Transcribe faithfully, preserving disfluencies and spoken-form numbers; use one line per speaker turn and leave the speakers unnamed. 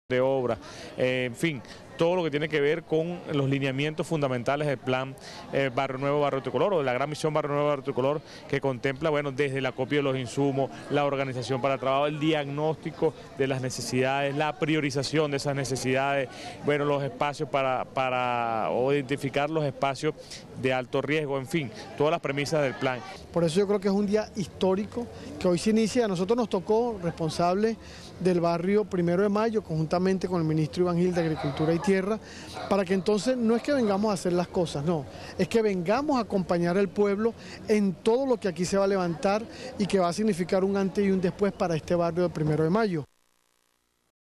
de obra, eh, en fin, todo lo que tiene que ver con los lineamientos fundamentales del plan eh, Barrio Nuevo, Barrio Tricolor, o de la gran misión Barrio Nuevo, Barrio Tricolor, que contempla, bueno, desde el acopio de los insumos, la organización para el trabajo, el diagnóstico de las necesidades, la priorización de esas necesidades, bueno, los espacios para, para o identificar los espacios de alto riesgo, en fin, todas las premisas del plan.
Por eso yo creo que es un día histórico que hoy se inicia. A nosotros nos tocó, responsable del barrio Primero de Mayo, conjuntamente con el ministro Iván Gil de Agricultura y Tierra, para que entonces no es que vengamos a hacer las cosas, no, es que vengamos a acompañar al pueblo en todo lo que aquí se va a levantar y que va a significar un antes y un después para este barrio de Primero de Mayo.